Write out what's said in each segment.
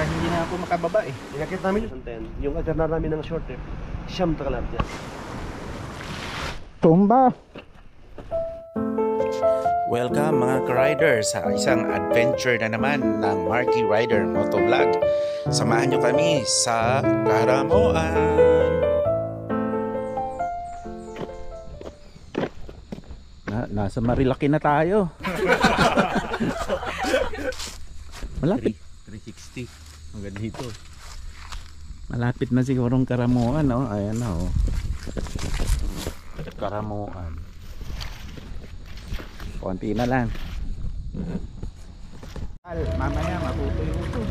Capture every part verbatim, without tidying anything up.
hindi na ako makababa eh. Inakit namin yung ten. Yung alternar namin ng short trip, siyam takalar dyan. Tumba! Welcome mga ka-rider sa isang adventure na naman ng Marky Rider Motovlog. Samahan nyo kami sa Karamoan. Na, nasa Marilaki na tayo. Malapit. three sixty. Hanggang dito. Malapit na sigurong Karamoan, oh. Ayan na, oh. Karamoan. Konti na lang. Mamaya matutuyo ito.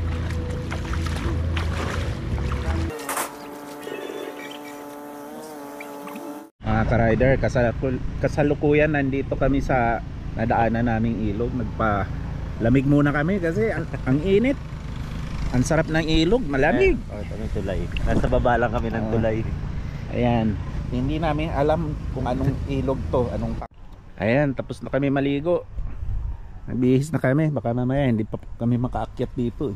Mga ka-rider, kasalukuyan nandito kami sa nadaanan naming ilog. Nagpa-lamig muna kami kasi ang, ang init. Ang sarap ng ilog, malamig. Oh, ito may tulay. Nasa baba lang kami ng tulay. Ayan, hindi namin alam kung anong ilog to, anong. Ayan, tapos na kami maligo. Nagbihis na kami, baka mamaya hindi pa kami makaakyat dito.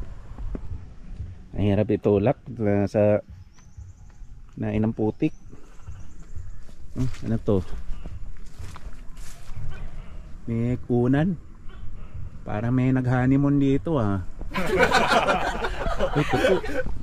Ang hirap itulak na sa nain ng putik. Hmm, ano to? May kunan. Para may nag-honeymoon dito, ah. Uy, kuko.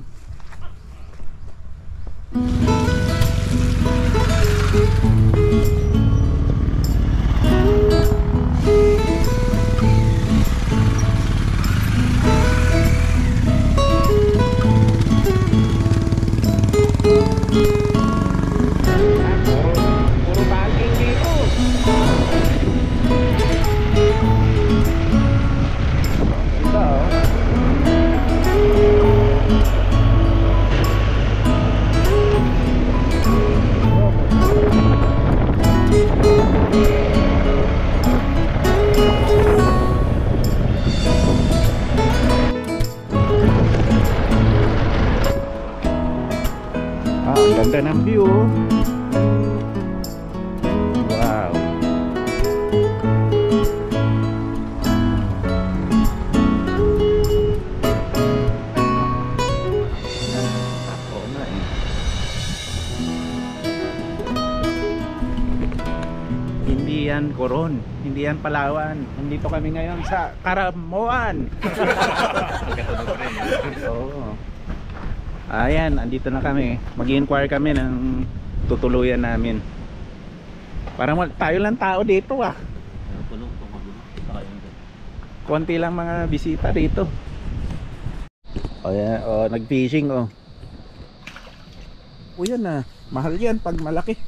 Ganda ng view. Wow. Oo na eh. Hindi yan Coron, hindi yan Palawan. Nandito kami ngayon sa Karamoan. Oo. Ayan, andito na kami. Mag-inquire kami ng tutuluyan namin. Parang tayo lang tao dito, ah. Konti lang mga bisita dito. O yan, o, nag-fishing, oh. O yan na, mahal yan pag malaki.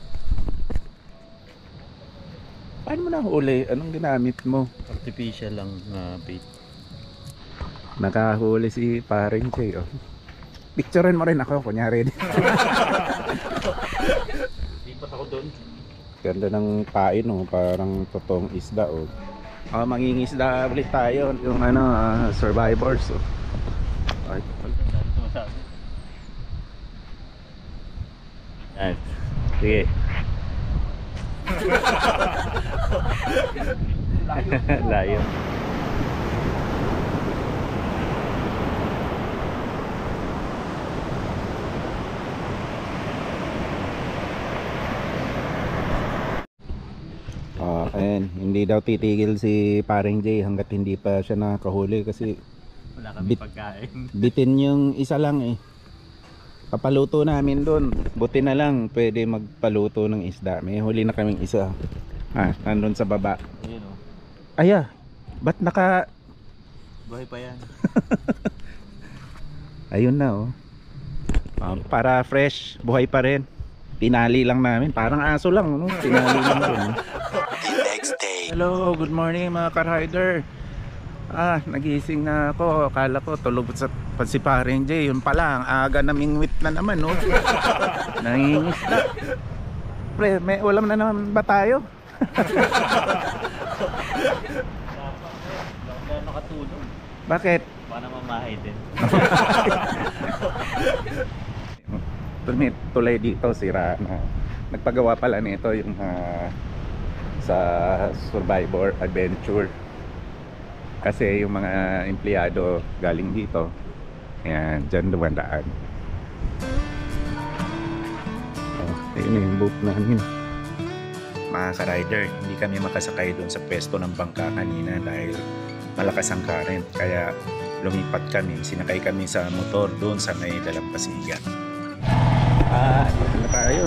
Paano mo nahuli? Anong ginamit mo? Artificial lang na bait. Nakahuli si paring Jay, oh. Picturean mo rin ako, kunyari. Lipat ako doon. Ganda ng pain, oh, parang totoong isda, oh. Ah, mangingisda ulit tayo, yung ano, uh, survivors, oh. Ay, ay, sige. Layo. Layo. Uh, ayan, hindi daw titigil si paring Jay hanggat hindi pa siya nakahuli kasi wala kami bit, pagkain. Bitin yung isa lang eh. Papaluto namin doon. Buti na lang pwede magpaluto ng isda. May huli na kaming isa. Ah, nandun sa baba. Ayun, oh. Aya, ba't naka... Buhay pa yan. Ayun na, oh. Uh, para fresh, buhay pa rin. Tinali lang namin, parang aso lang, no? Tinali lang din. The next day. Hello, good morning mga ka-rider. Ah, nagising na ako. Akala ko tulog sa si paring Jay. Yun pala, ang aga na mingwit na naman, no? Nangingisda. Pre, may ulam na naman ba tayo? Dapat nakatulog. Bakit? Baka mamahay din. May tulay dito, sira na. Nagpagawa pala nito yung uh, sa Survivor Adventure. Kasi yung mga empleyado galing dito, ayan, dyan dumadaan. Oh, ayun yung boat namin. Mga ka-rider, hindi kami makasakay doon sa pwesto ng bangka kanina dahil malakas ang current. Kaya lumipat kami, sinakay kami sa motor doon sa may Dalampasigan. Ah, dito na tayo.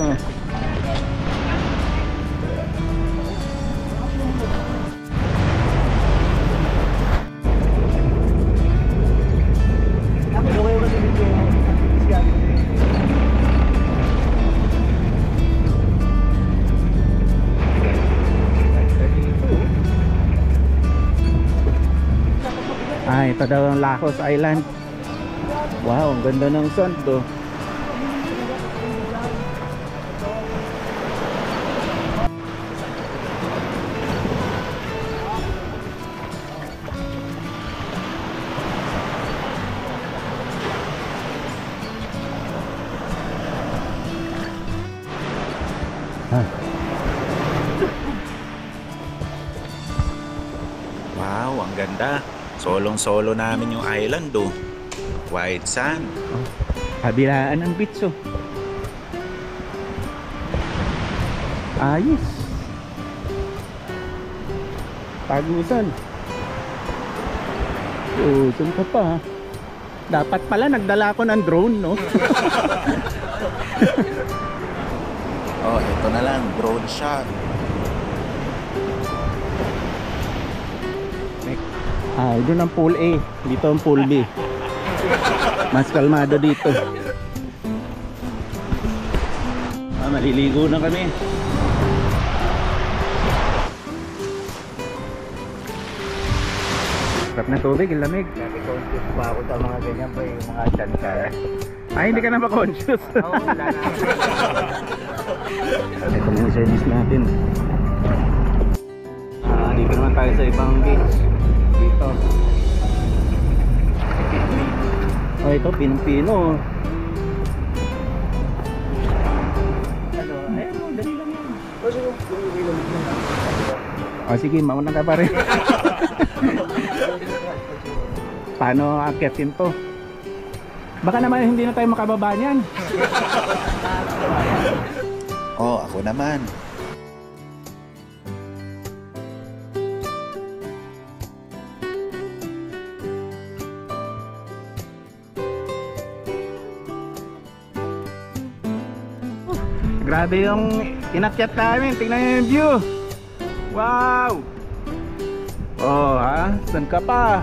Ano kayo kasi dito? Siya. Ah, ito daw ang Lacos Island. Wow, ang ganda ng sun to. Ah. Wow, ang ganda. Solong-solo namin yung island do. White sand. Kabilaan ng beach oh. Ayos. Tagusan. Oh, saan ka pa? Dapat pala nagdala ko ng drone, no? Oh, ito na lang, drone shot. Ah, doon ang pool A. Dito ang pool B. Mas kalmado dito. Ah, maliligo na kami. Sarap na tubig, ang lamig. Conscious pa ako sa mga ganyan pa yung mga chanta. Ay, hindi ka na ba-conscious? Oo, wala na. Ito na yung service natin. Ah, dito naman tayo sa ibang beach. Dito. Oh, ito, pinong-pino. Ano, ayun mo, dali lang yan. Kasi yung ilong Oh, sige, mauna ka pa rin. Paano akyatin to? Baka naman hindi na tayo makababa niyan. Oh, ako naman. Grabe yung inakyat namin. Tingnan nyo yung view. Wow! Oh, ha? Saan ka pa?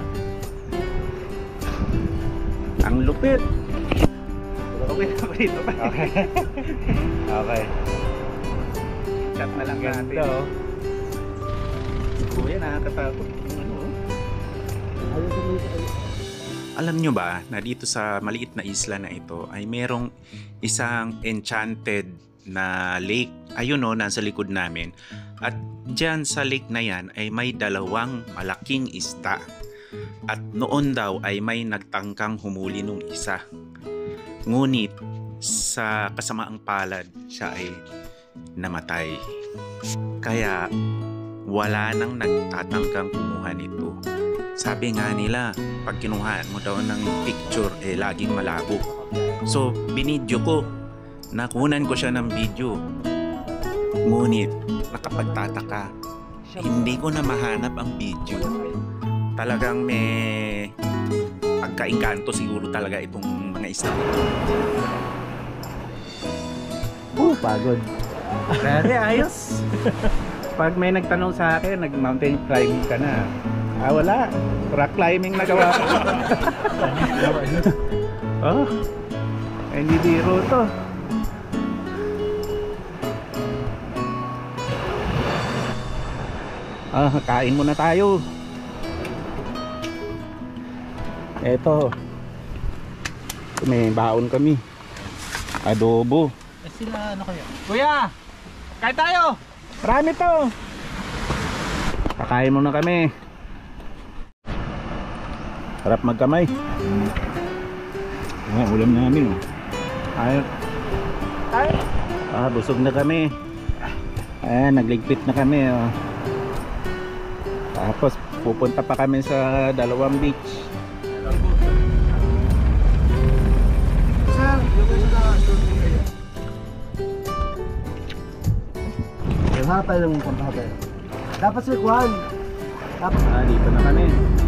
Ang lupit. Okay na ako dito. Okay. Okay. Chat na lang natin. Ganda, oh. Kuya, nakakatakot. Ano? Alam nyo ba na dito sa maliit na isla na ito ay merong isang enchanted na lake. Ayun o, nasa likod namin. At dyan sa lake na yan ay may dalawang malaking isda. At noon daw ay may nagtangkang humuli nung isa. Ngunit sa kasamaang palad siya ay namatay. Kaya wala nang nagtatangkang kumuha nito. Sabi nga nila, pag kinuhaan mo daw ng picture, eh laging malabo. So, binidyo ko. Nakunan ko siya ng video. Ngunit, nakapagtataka, hindi ko na mahanap ang video. Talagang may pagka-engkanto siguro talaga itong mga isda. Oh, pagod. Grabe, ayos. Pag may nagtanong sa akin, nag-mountain climbing ka na. Ah, wala. Rock climbing na gawa ko. Oh, hindi biro to. Ah, kain muna tayo. Eto. May baon kami. Adobo. Eh sila ano kaya? Kuya! Kain tayo! Marami to! Kakain muna kami. Harap magkamay. Ah, ulam namin oh. Ay. Ay. Ah, busog na kami. Ayan, nagligpit na kami oh. Tapos pupunta pa kami sa dalawang beach. Sir, yung sa shooting kayo. Lahat tayo ng punta tayo. Dapat si Juan. Dapat. Ah, dito na kami.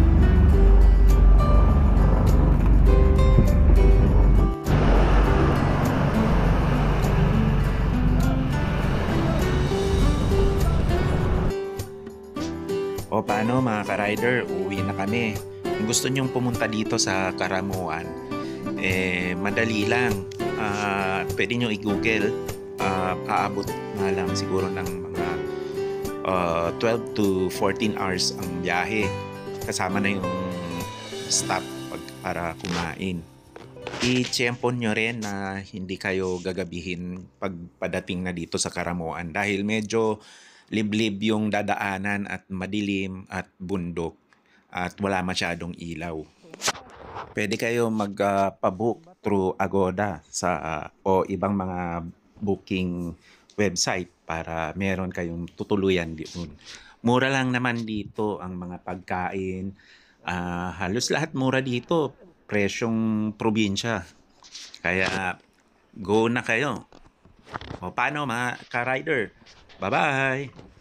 O paano mga ka-rider, uuwi na kami. Kung gusto nyong pumunta dito sa Karamuan, eh madali lang. Ah, pwede nyo i-google. Ah, aabot nga lang siguro ng mga ah, twelve to fourteen hours ang biyahe. Kasama na yung stop pag, para kumain. I-tiyempon nyo rin na hindi kayo gagabihin pag padating na dito sa Karamuan dahil medyo liblib yung dadaanan at madilim at bundok at wala masyadong ilaw. Pwede kayo magpa-book through Agoda sa ah, o ibang mga booking website para meron kayong tutuluyan dito. Mura lang naman dito ang mga pagkain. Ah, halos lahat mura dito. Presyong probinsya. Kaya go na kayo. O paano mga ka-rider? Bye-bye!